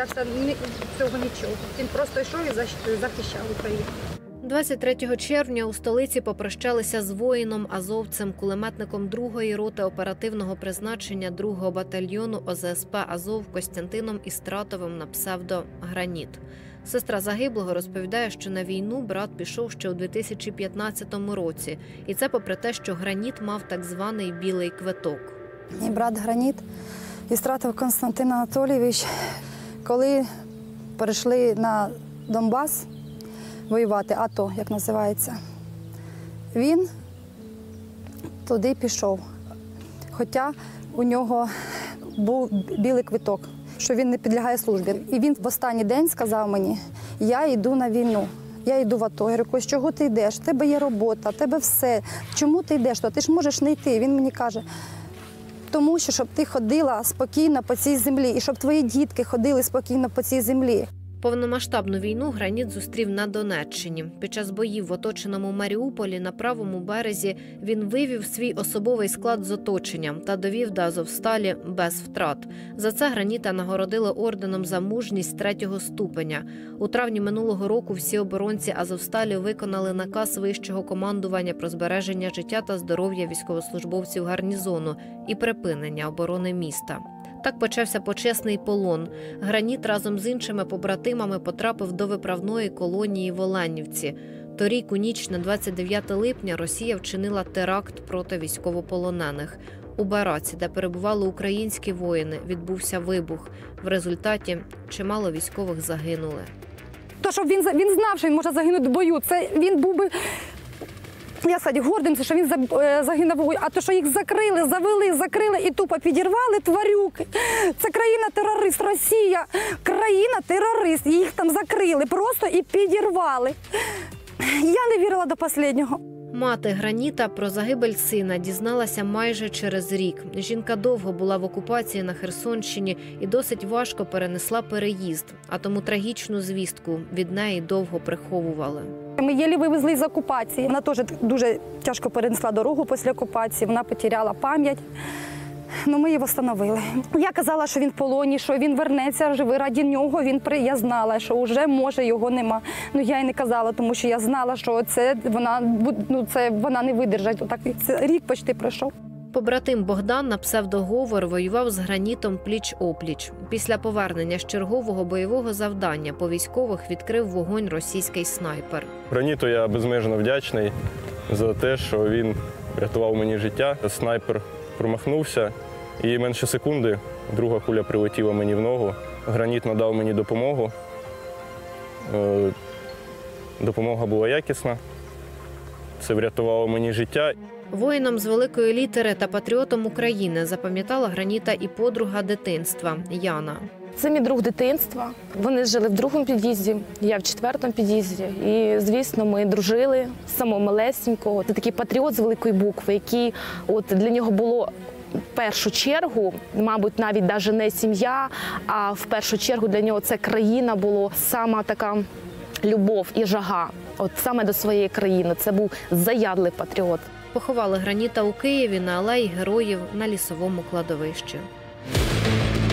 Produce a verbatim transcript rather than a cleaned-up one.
боявся цього нічого. Він просто йшов і захищав Україну. двадцять третього червня у столиці попрощалися з воїном-азовцем, кулеметником другої роти оперативного призначення другого батальйону О З С П «Азов» Костянтином Істратовим на псевдо «Граніт». Сестра загиблого розповідає, що на війну брат пішов ще у дві тисячі п'ятнадцятому році. І це попри те, що «Граніт» мав так званий білий квиток. Мій брат Граніт, Істратов Константин Анатолійович, коли перейшли на Донбас воювати, АТО, як називається, він туди пішов. Хоча у нього був білий квиток, що він не підлягає службі. І він в останній день сказав мені: я йду на війну, я йду в АТО. Я говорю: Кость, чого ти йдеш? В тебе є робота, в тебе все. Чому ти йдеш? Ти ж можеш не йти. Він мені каже: тому що, щоб ти ходила спокійно по цій землі, і щоб твої дітки ходили спокійно по цій землі. Повномасштабну війну «Граніт» зустрів на Донеччині. Під час боїв в оточеному Маріуполі на правому березі він вивів свій особовий склад з оточенням та довів до Азовсталі без втрат. За це Граніта нагородили орденом за мужність третього ступеня. У травні минулого року всі оборонці Азовсталі виконали наказ вищого командування про збереження життя та здоров'я військовослужбовців гарнізону і припинення оборони міста. Так почався почесний полон. Граніт разом з іншими побратимами потрапив до виправної колонії в Оленівці. Торік у ніч на двадцять дев'яте липня Росія вчинила теракт проти військовополонених. У бараці, де перебували українські воїни, відбувся вибух. В результаті чимало військових загинули. То, щоб він, він знав, що він може загинути в бою, це він був би... Я, кстати, гордим, що він загинув в бою, а то, що їх закрили, завели, закрили і тупо підірвали тварюки. Це країна-терорист, Росія, країна-терорист, їх там закрили просто і підірвали. Я не вірила до останнього. Мати Граніта про загибель сина дізналася майже через рік. Жінка довго була в окупації на Херсонщині і досить важко перенесла переїзд, а тому трагічну звістку від неї довго приховували. Ми єлі вивезли з окупації. Вона теж дуже тяжко перенесла дорогу після окупації, вона потеряла пам'ять. Ну, ми її встановили. Я казала, що він в полоні, що він вернеться живий раді нього. Він при... Я знала, що вже, може, його нема. Ну, я й не казала, тому що я знала, що це вона, ну, це вона не видержить. Отак, це рік почти пройшов. Побратим Богдан на псевдоговор воював з Гранітом пліч-опліч. Після повернення з чергового бойового завдання по військових відкрив вогонь російський снайпер. Граніту я безмежно вдячний за те, що він врятував мені життя. Снайпер промахнувся, і менше секунди друга куля прилетіла мені в ногу. Граніт надав мені допомогу. Допомога була якісна. Це врятувало мені життя. Воїном з великої літери та патріотом України запам'ятала Граніта і подруга дитинства Яна. Це мій друг дитинства. Вони жили в другому під'їзді, я в четвертому під'їзді. І, звісно, ми дружили з самого малесенького. Це такий патріот з великої букви, який от для нього було в першу чергу, мабуть, навіть навіть не сім'я, а в першу чергу для нього це країна була сама така любов і жага. От саме до своєї країни. Це був заядлий патріот. Поховали Граніта у Києві на алеї Героїв на Лісовому кладовищі.